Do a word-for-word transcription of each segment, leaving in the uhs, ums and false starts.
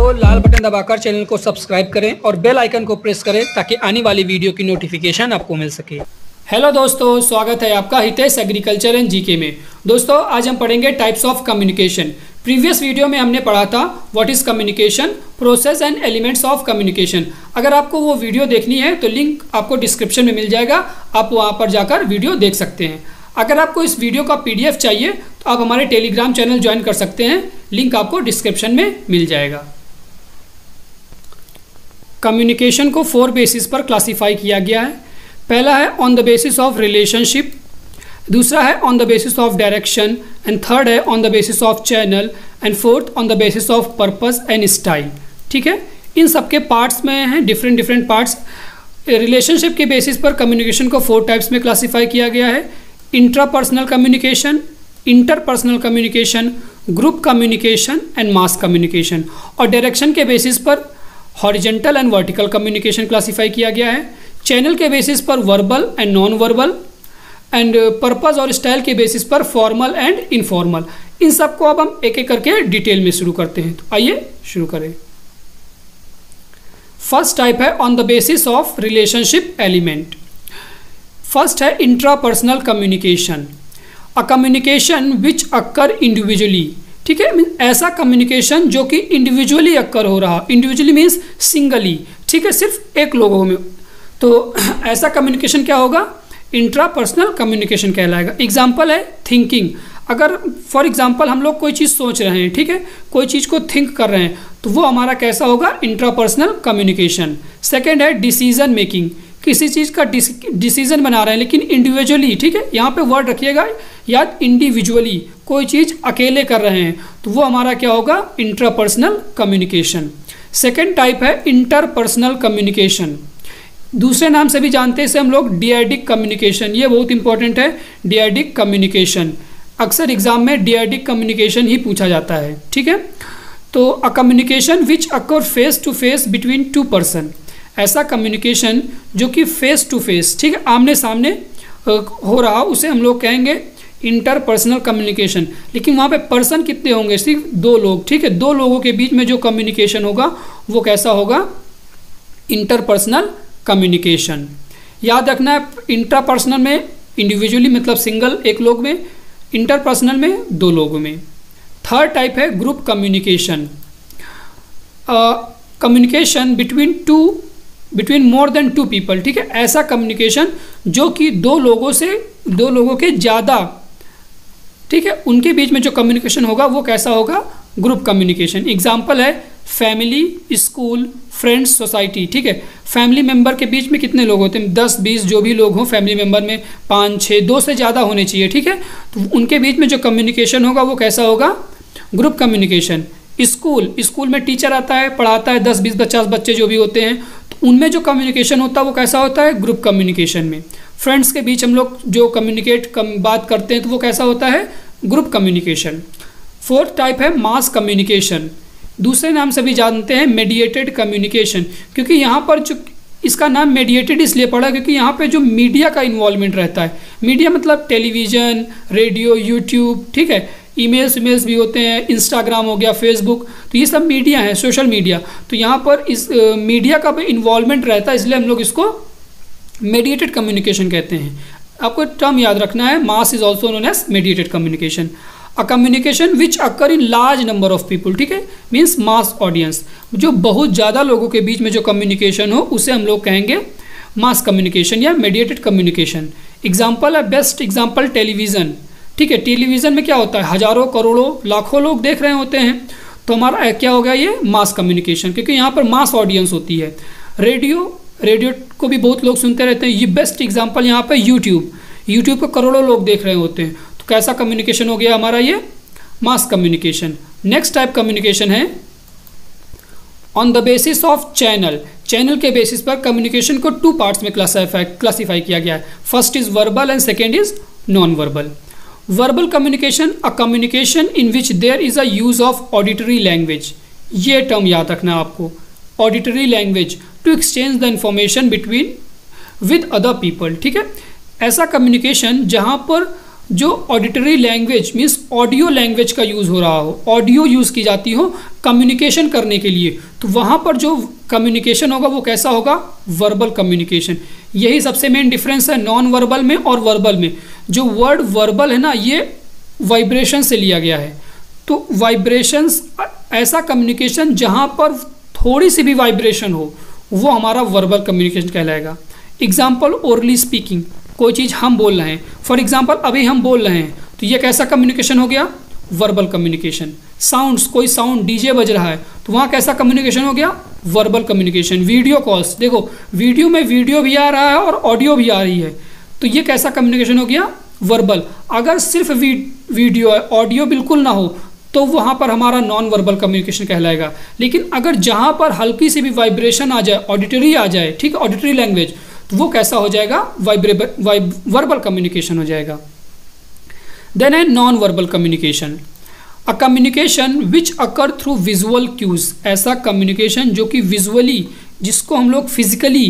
तो लाल बटन दबाकर चैनल को सब्सक्राइब करें और बेल आइकन को प्रेस करें ताकि आने वाली वीडियो की नोटिफिकेशन आपको मिल सके। हेलो दोस्तों, स्वागत है आपका हितेश एग्रीकल्चर एंड जीके में। दोस्तों आज हम पढ़ेंगे types of communication. Previous video में हमने पढ़ा था what is communication, process and elements of communication. अगर आपको वो वीडियो देखनी है तो लिंक आपको डिस्क्रिप्शन में मिल जाएगा, आप वहाँ पर जाकर वीडियो देख सकते हैं। अगर आपको इस वीडियो का पीडीएफ चाहिए तो आप हमारे टेलीग्राम चैनल ज्वाइन कर सकते हैं, लिंक आपको डिस्क्रिप्शन में मिल जाएगा। कम्युनिकेशन को फोर बेसिस पर क्लासीफाई किया गया है। पहला है on the basis of relationship, दूसरा है on the basis of direction, and third है on the basis of channel, and fourth on the basis of purpose and style. ठीक है, इन सबके पार्ट्स में हैं डिफरेंट डिफरेंट पार्ट्स। रिलेशनशिप के बेसिस पर कम्युनिकेशन को फोर टाइप्स में क्लासीफाई किया गया है: intrapersonal communication, interpersonal communication, group communication and mass communication. और डायरेक्शन के बेसिस पर horizontal and vertical communication classify किया गया है। चैनल के बेसिस पर verbal and non verbal, and purpose और स्टाइल के बेसिस पर फॉर्मल एंड इनफॉर्मल। इन सब को अब हम एक एक करके डिटेल में शुरू करते हैं। तो आइए शुरू करें। फर्स्ट टाइप है on the basis of relationship element. First है intrapersonal communication, a communication which occur individually. ठीक है, ऐसा कम्युनिकेशन जो कि इंडिविजुअली अक्कर हो रहा, इंडिविजुअली मीन्स सिंगली। ठीक है, सिर्फ एक लोगों में। तो ऐसा कम्युनिकेशन क्या होगा? इंट्रापर्सनल कम्युनिकेशन कहलाएगा। एग्जाम्पल है थिंकिंग। अगर फॉर एग्जाम्पल हम लोग कोई चीज़ सोच रहे हैं, ठीक है, कोई चीज़ को थिंक कर रहे हैं, तो वो हमारा कैसा होगा? Intrapersonal communication. सेकेंड है डिसीजन मेकिंग, किसी चीज़ का डिसीजन बना रहे हैं लेकिन इंडिविजुअली। ठीक है, यहाँ पे वर्ड रखिएगा याद, इंडिविजुअली, कोई चीज़ अकेले कर रहे हैं, तो वो हमारा क्या होगा? Intrapersonal communication. सेकेंड टाइप है इंटरपर्सनल कम्युनिकेशन, दूसरे नाम से भी जानते हैं इसे हम लोग डियाडिक कम्युनिकेशन। ये बहुत इंपॉर्टेंट है, डियाडिक कम्युनिकेशन। अक्सर एग्जाम में डियाडिक कम्युनिकेशन ही पूछा जाता है। ठीक है, तो a communication which occur face to face between two person, ऐसा कम्युनिकेशन जो कि फेस टू फेस, ठीक है, आमने सामने हो रहा, उसे हम लोग कहेंगे इंटरपर्सनल कम्युनिकेशन। लेकिन वहाँ पे पर्सन कितने होंगे? सिर्फ दो लोग। ठीक है, दो लोगों के बीच में जो कम्युनिकेशन होगा वो कैसा होगा? Interpersonal communication. याद रखना है, इंट्रापर्सनल में इंडिविजुअली मतलब सिंगल एक लोग में, इंटरपर्सनल में दो लोगों में। थर्ड टाइप है group communication, communication between two between more than two people. ठीक है, ऐसा कम्युनिकेशन जो कि दो लोगों से दो लोगों के ज़्यादा, ठीक है, उनके बीच में जो कम्युनिकेशन होगा वो कैसा होगा? Group communication. एग्जाम्पल है फैमिली, स्कूल, फ्रेंड्स, सोसाइटी। ठीक है, फैमिली मेंबर के बीच में कितने लोग होते हैं? दस बीस जो भी लोग हों फैमिली मेंबर में, पाँच छः, दो से ज़्यादा होने चाहिए। ठीक है, तो उनके बीच में जो कम्युनिकेशन होगा वो कैसा होगा? Group communication. स्कूल, स्कूल में टीचर आता है, पढ़ाता है, दस बीस पचास बच्चे जो भी होते हैं, तो उनमें जो कम्युनिकेशन होता है वो कैसा होता है? ग्रुप कम्युनिकेशन में। फ्रेंड्स के बीच हम लोग जो कम्युनिकेट कम बात करते हैं तो वो कैसा होता है? Group communication. फोर्थ टाइप है मास कम्युनिकेशन, दूसरे नाम से भी जानते हैं मेडिएटेड कम्युनिकेशन, क्योंकि यहाँ पर जो इसका नाम मेडिएटेड इसलिए पड़ा क्योंकि यहाँ पे जो मीडिया का इन्वॉल्वमेंट रहता है। मीडिया मतलब टेलीविज़न, रेडियो, यूट्यूब, ठीक है, ईमेल्स ईमेल्स भी होते हैं, इंस्टाग्राम हो गया, फेसबुक, तो ये सब मीडिया है, सोशल मीडिया। तो यहाँ पर इस मीडिया का भी इन्वॉल्वमेंट रहता है, इसलिए हम लोग इसको मेडिएटेड कम्युनिकेशन कहते हैं। आपको टर्म याद रखना है, mass is also known as mediated communication. A communication which occur in large number of people. ठीक है, मीन्स मास ऑडियंस, जो बहुत ज़्यादा लोगों के बीच में जो कम्युनिकेशन हो उसे हम लोग कहेंगे मास कम्युनिकेशन या मेडिएटेड कम्युनिकेशन। एग्जाम्पल है, बेस्ट एग्जाम्पल टेलीविज़न। ठीक है, टेलीविज़न में क्या होता है? हज़ारों, करोड़ों, लाखों लोग देख रहे होते हैं, तो हमारा क्या हो गया? ये मास कम्युनिकेशन, क्योंकि यहाँ पर मास ऑडियंस होती है। रेडियो, रेडियो को भी बहुत लोग सुनते रहते हैं। ये बेस्ट एग्जाम्पल यहाँ पर यूट्यूब, यूट्यूब को करोड़ों लोग देख रहे होते हैं, तो कैसा कम्युनिकेशन हो गया हमारा? ये mass communication. Next type communication है on the basis of channel. Channel के बेसिस पर कम्युनिकेशन को टू पार्ट्स में क्लासीफाई क्लासीफाई किया गया है। First is verbal and second is non verbal. Verbal communication, a communication in which there is a use of auditory language. ये term याद रखना आपको, auditory language to exchange the information between with other people. ठीक है, ऐसा communication जहाँ पर जो auditory language means audio language का यूज़ हो रहा हो, ऑडियो यूज़ की जाती हो कम्युनिकेशन करने के लिए, तो वहाँ पर जो कम्युनिकेशन होगा वो कैसा होगा, वर्बल कम्युनिकेशन। यही सबसे मेन डिफरेंस है नॉन वर्बल में और वर्बल में। जो वर्ड वर्बल है ना, ये वाइब्रेशन से लिया गया है। तो वाइब्रेशंस, ऐसा कम्युनिकेशन जहाँ पर थोड़ी सी भी वाइब्रेशन हो वो हमारा वर्बल कम्युनिकेशन कहलाएगा। एग्जाम्पल, ओरली स्पीकिंग, कोई चीज़ हम बोल रहे हैं, फॉर एग्जाम्पल अभी हम बोल रहे हैं, तो ये कैसा कम्युनिकेशन हो गया, वर्बल कम्युनिकेशन। साउंड्स, कोई साउंड डीजे बज रहा है तो वहाँ कैसा कम्युनिकेशन हो गया, वर्बल कम्युनिकेशन। वीडियो कॉल्स, देखो वीडियो में वीडियो भी आ रहा है और ऑडियो भी आ रही है, तो ये कैसा कम्युनिकेशन हो गया, वर्बल। अगर सिर्फ वी, वीडियो है, ऑडियो बिल्कुल ना हो, तो वहाँ पर हमारा नॉन वर्बल कम्युनिकेशन कहलाएगा। लेकिन अगर जहाँ पर हल्की सी भी वाइब्रेशन आ जाए, ऑडिटरी आ जाए, ठीक है, ऑडिटरी लैंग्वेज, तो वो कैसा हो जाएगा, वाइब्रेबल वाइब वर्बल कम्युनिकेशन हो जाएगा। देन है non verbal communication, a communication which occur through visual cues, ऐसा कम्युनिकेशन जो कि विजुअली, जिसको हम लोग फिजिकली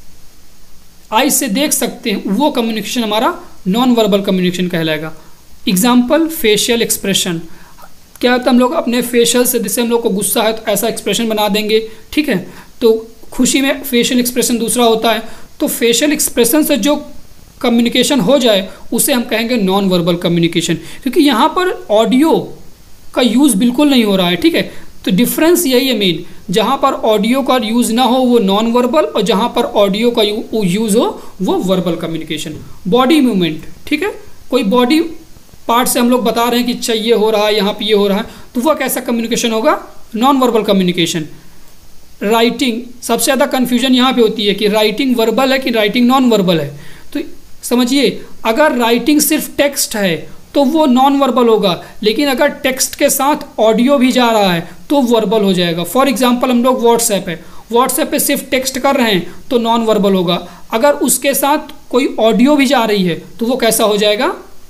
आई से देख सकते हैं, वो कम्युनिकेशन हमारा नॉन वर्बल कम्युनिकेशन कहलाएगा। एग्जाम्पल, फेशियल एक्सप्रेशन, क्या होता है, हम लोग अपने फेशियल से, जैसे हम लोग को गुस्सा है तो ऐसा एक्सप्रेशन बना देंगे, ठीक है, तो खुशी में फेशियल एक्सप्रेशन दूसरा होता है। तो फेशियल एक्सप्रेशन से जो कम्युनिकेशन हो जाए उसे हम कहेंगे नॉन वर्बल कम्युनिकेशन, क्योंकि यहाँ पर ऑडियो का यूज़ बिल्कुल नहीं हो रहा है, ठीक है। तो डिफरेंस यही है मेन, जहाँ पर ऑडियो का यूज़ ना हो वो नॉन वर्बल, और जहाँ पर ऑडियो का यूज़ हो वो वर्बल कम्युनिकेशन। बॉडी मूवमेंट, ठीक है, कोई बॉडी पार्ट से हम लोग बता रहे हैं कि चाहिए हो रहा है, यहाँ पे ये हो रहा है, तो वह कैसा कम्युनिकेशन होगा, नॉन वर्बल कम्युनिकेशन। राइटिंग, सबसे ज़्यादा कन्फ्यूजन यहाँ पे होती है कि राइटिंग वर्बल है कि राइटिंग नॉन वर्बल है। तो समझिए, अगर राइटिंग सिर्फ टेक्स्ट है तो वो नॉन वर्बल होगा, लेकिन अगर टेक्स्ट के साथ ऑडियो भी जा रहा है तो वर्बल हो जाएगा। फॉर एग्जाम्पल, हम लोग व्हाट्सएप है, व्हाट्सएप पे सिर्फ टेक्स्ट कर रहे हैं तो नॉन वर्बल होगा। अगर उसके साथ कोई ऑडियो भी जा रही है तो वो कैसा हो जाएगा,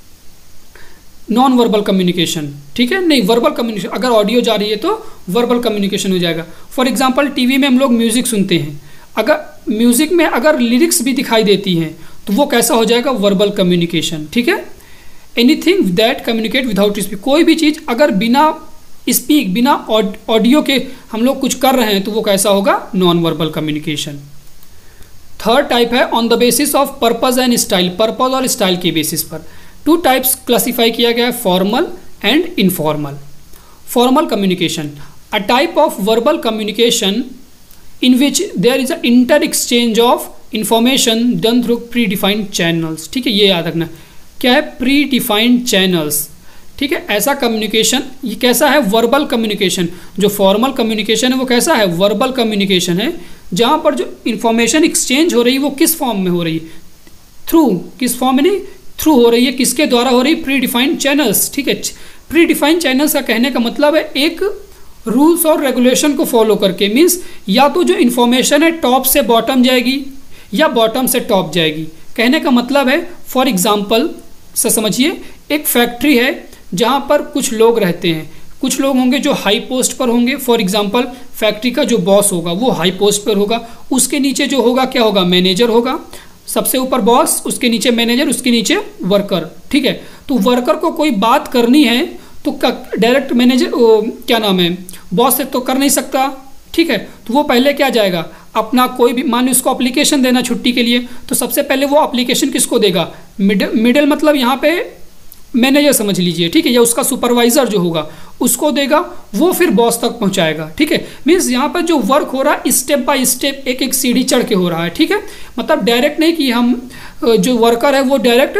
नॉन वर्बल कम्युनिकेशन, ठीक है, नहीं वर्बल कम्युनिकेशन। अगर ऑडियो जा रही है तो वर्बल कम्युनिकेशन हो जाएगा। फॉर एग्जांपल, टीवी में हम लोग म्यूज़िक सुनते हैं, अगर म्यूज़िक में अगर लिरिक्स भी दिखाई देती हैं तो वो कैसा हो जाएगा, वर्बल कम्युनिकेशन, ठीक है। Anything that communicate without speak, कोई भी चीज़ अगर बिना स्पीक, बिना ऑडियो के हम लोग कुछ कर रहे हैं तो वो कैसा होगा, non verbal communication. Third type है on the basis of purpose and style, purpose और स्टाइल के बेसिस पर। टू टाइप्स क्लासिफाई किया गया है, formal and informal. Formal communication, a type of verbal communication in which there is a inter exchange of information done through pre defined channels, ठीक है, ये याद रखना क्या है, प्री डिफाइंड चैनल्स, ठीक है। ऐसा कम्युनिकेशन ये कैसा है, वर्बल कम्युनिकेशन। जो फॉर्मल कम्युनिकेशन है वो कैसा है, वर्बल कम्युनिकेशन है, जहाँ पर जो इंफॉर्मेशन एक्सचेंज हो रही है वो किस फॉर्म में हो रही है, थ्रू, किस फॉर्म में नहीं, थ्रू हो रही है, किसके द्वारा हो रही है, प्री डिफाइंड चैनल्स, ठीक है। प्री डिफाइंड चैनल्स का कहने का मतलब है एक रूल्स और रेगुलेशन को फॉलो करके, मीन्स या तो जो इन्फॉर्मेशन है टॉप से बॉटम जाएगी या बॉटम से टॉप जाएगी। कहने का मतलब है, फॉर एग्जाम्पल से समझिए, एक फैक्ट्री है जहाँ पर कुछ लोग रहते हैं, कुछ लोग होंगे जो हाई पोस्ट पर होंगे। फॉर एग्जाम्पल, फैक्ट्री का जो बॉस होगा वो हाई पोस्ट पर होगा, उसके नीचे जो होगा क्या होगा, मैनेजर होगा, सबसे ऊपर बॉस, उसके नीचे मैनेजर, उसके नीचे वर्कर, ठीक है। तो वर्कर को कोई बात करनी है तो डायरेक्ट मैनेजर क्या नाम है, बॉस से तो कर नहीं सकता, ठीक है। तो वो पहले क्या जाएगा, अपना कोई भी, मान लो उसको एप्लीकेशन देना छुट्टी के लिए, तो सबसे पहले वो एप्लीकेशन किसको देगा, मिडिल मिडिल मतलब यहाँ पे मैनेजर समझ लीजिए, ठीक है, या उसका सुपरवाइजर जो होगा उसको देगा, वो फिर बॉस तक पहुँचाएगा, ठीक है। मीन्स यहाँ पर जो वर्क हो रहा है स्टेप बाय स्टेप, एक एक सीढ़ी चढ़ के हो रहा है, ठीक है। मतलब डायरेक्ट नहीं कि हम जो वर्कर है वो डायरेक्ट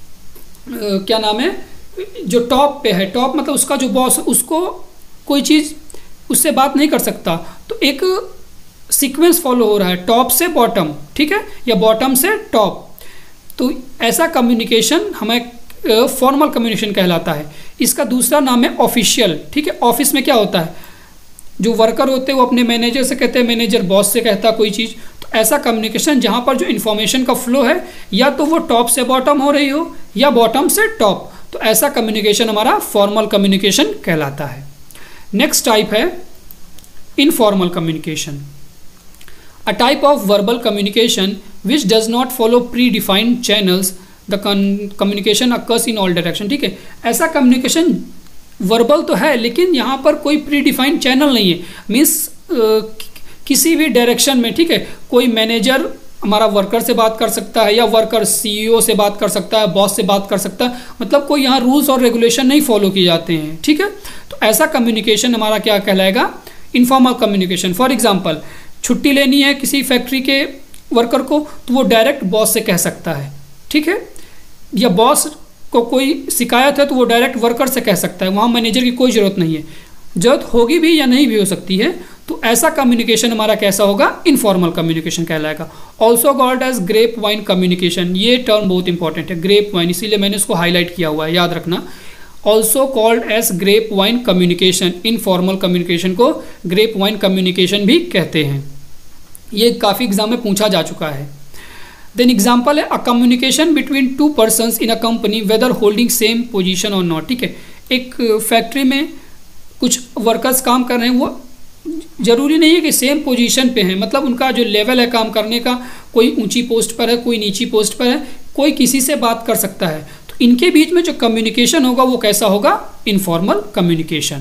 क्या नाम है, जो टॉप पे है, टॉप मतलब उसका जो बॉस, उसको कोई चीज़ उससे बात नहीं कर सकता। तो एक सीक्वेंस फॉलो हो रहा है, टॉप से बॉटम, ठीक है, या बॉटम से टॉप। तो ऐसा कम्युनिकेशन हमें फॉर्मल कम्युनिकेशन कहलाता है। इसका दूसरा नाम है ऑफिशियल, ठीक है। ऑफिस में क्या होता है, जो वर्कर होते हैं वो अपने मैनेजर से कहते हैं, मैनेजर बॉस से कहता है कोई चीज़। तो ऐसा कम्युनिकेशन जहाँ पर जो इन्फॉर्मेशन का फ्लो है या तो वो टॉप से बॉटम हो रही हो या बॉटम से टॉप, तो ऐसा कम्युनिकेशन हमारा फॉर्मल कम्युनिकेशन कहलाता है। नेक्स्ट टाइप है informal communication, a type of verbal communication which does not follow pre defined channels the communication occurs in all direction, ठीक है। ऐसा कम्युनिकेशन वर्बल तो है लेकिन यहाँ पर कोई प्री डिफाइंड चैनल नहीं है, मीन्स किसी भी डायरेक्शन में, ठीक है। कोई मैनेजर हमारा वर्कर से बात कर सकता है या वर्कर सीईओ से बात कर सकता है, बॉस से बात कर सकता है, मतलब कोई यहाँ रूल्स और रेगुलेशन नहीं फॉलो किए जाते हैं, ठीक है। तो ऐसा कम्युनिकेशन हमारा क्या कहलाएगा, इनफॉर्मल कम्युनिकेशन। फॉर एग्जांपल छुट्टी लेनी है किसी फैक्ट्री के वर्कर को तो वो डायरेक्ट बॉस से कह सकता है, ठीक है। या बॉस को कोई शिकायत है तो वो डायरेक्ट वर्कर से कह सकता है, वहाँ मैनेजर की कोई ज़रूरत नहीं है। जरूरत होगी भी या नहीं भी हो सकती है। तो ऐसा कम्युनिकेशन हमारा कैसा होगा, इनफॉर्मल कम्युनिकेशन कहलाएगा। Also called as grapevine communication, ये टर्म बहुत इंपॉर्टेंट है, ग्रेप वाइन, इसीलिए मैंने इसको हाईलाइट किया हुआ है, याद रखना। Also called as grapevine communication, informal communication को ग्रेप वाइन कम्युनिकेशन भी कहते हैं। ये काफ़ी एग्जाम में पूछा जा चुका है। देन एग्जाम्पल है a communication between two persons in a company whether holding same position or not, ठीक है। एक फैक्ट्री में कुछ वर्कर्स काम कर रहे हैं, वो जरूरी नहीं है कि सेम पोजीशन पे हैं, मतलब उनका जो लेवल है काम करने का, कोई ऊंची पोस्ट पर है, कोई नीची पोस्ट पर है, कोई किसी से बात कर सकता है। तो इनके बीच में जो कम्युनिकेशन होगा वो कैसा होगा, informal communication.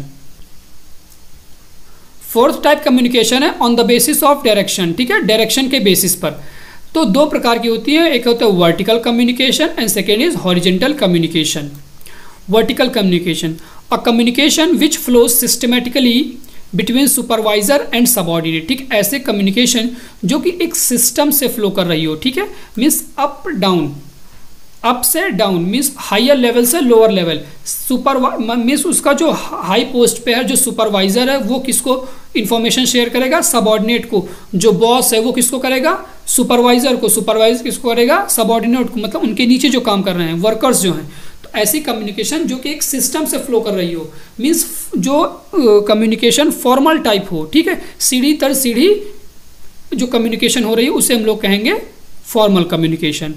Fourth type communication है on the basis of direction, ठीक है, डायरेक्शन के बेसिस पर। तो दो प्रकार की होती है, एक होता है vertical communication and second is horizontal communication. Vertical communication, a communication which flows systematically between supervisor and subordinate, ठीक, ऐसे कम्युनिकेशन जो कि एक सिस्टम से फ्लो कर रही हो, ठीक है, मीन्स अप डाउन, अप से डाउन मीन्स हायर लेवल से लोअर लेवल। सुपर मीन्स उसका जो हाई पोस्ट पे है, जो सुपरवाइजर है, वो किसको इन्फॉर्मेशन शेयर करेगा, सबऑर्डिनेट को। जो बॉस है वो किसको करेगा, सुपरवाइजर को। सुपरवाइजर किसको करेगा, सबऑर्डिनेट को, मतलब उनके नीचे जो काम कर रहे हैं वर्कर्स जो हैं। तो ऐसी कम्युनिकेशन जो कि एक सिस्टम से फ्लो कर रही हो, मीन्स जो कम्युनिकेशन फॉर्मल टाइप हो, ठीक है, सीढ़ी तर सीढ़ी जो कम्युनिकेशन हो रही है उसे हम लोग कहेंगे फॉर्मल कम्युनिकेशन।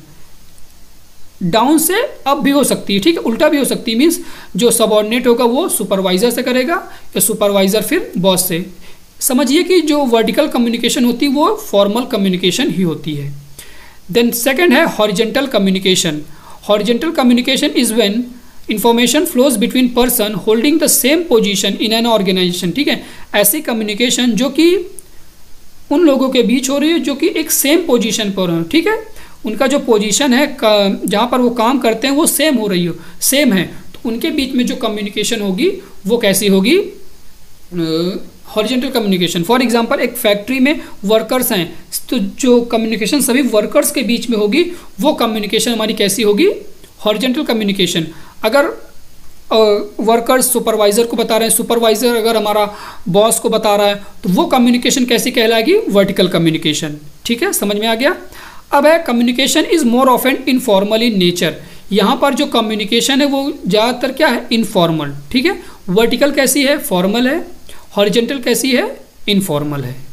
डाउन से अप भी हो सकती है, ठीक है, उल्टा भी हो सकती है, मीन्स जो सबऑर्डिनेट होगा वो सुपरवाइजर से करेगा या सुपरवाइजर फिर बॉस से। समझिए कि जो वर्टिकल कम्युनिकेशन होती है वो फॉर्मल कम्युनिकेशन ही होती है। देन सेकेंड है horizontal communication. Horizontal communication is when information flows between person holding the same position in an organisation, ठीक है। ऐसी कम्युनिकेशन जो कि उन लोगों के बीच हो रही है जो कि एक सेम पोजीशन पर हो, ठीक है, उनका जो पोजीशन है जहाँ पर वो काम करते हैं वो सेम हो रही हो, सेम है, तो उनके बीच में जो कम्युनिकेशन होगी वो कैसी होगी, हॉरिजेंटल कम्युनिकेशन। फॉर एग्जांपल एक फैक्ट्री में वर्कर्स हैं तो जो कम्युनिकेशन सभी वर्कर्स के बीच में होगी वो कम्युनिकेशन हमारी कैसी होगी, हॉरिजेंटल कम्युनिकेशन। अगर वर्कर्स सुपरवाइजर को बता रहे हैं, सुपरवाइजर अगर हमारा बॉस को बता रहा है तो वो कम्युनिकेशन कैसी कहलाएगी, वर्टिकल कम्युनिकेशन, ठीक है, समझ में आ गया। अब है communication is more often informal in nature. यहाँ पर जो कम्युनिकेशन है वो ज़्यादातर क्या है, इनफॉर्मल, ठीक है। वर्टिकल कैसी है, फॉर्मल है, हॉरिजेंटल कैसी है, इनफॉर्मल है।